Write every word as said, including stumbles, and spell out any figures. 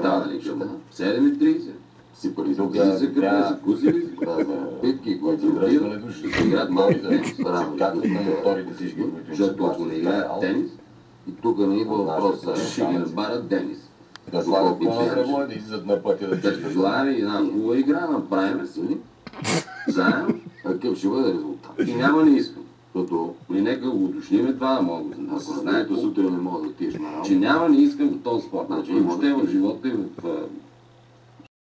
става ли къде? седем и трийсет. Си пари тук за къде, за кузили, за питки, които се играят, ще играят малки тенис. Както на моторите всички, които защото ако не играят тенис, и тук не идва въпрос, ще ги разбарят тенис. Да слагат по древо и да излизат на пътя да чешат. Желаем и една хубава игра, направим се, заедно, какъв ще бъде резултат. И няма не искам. Защото ми нека го уточним това, да мога да се знаете, сутрин не мога да отидеш на работа. Че няма не искам в този спорт. Значи въобще в живота и в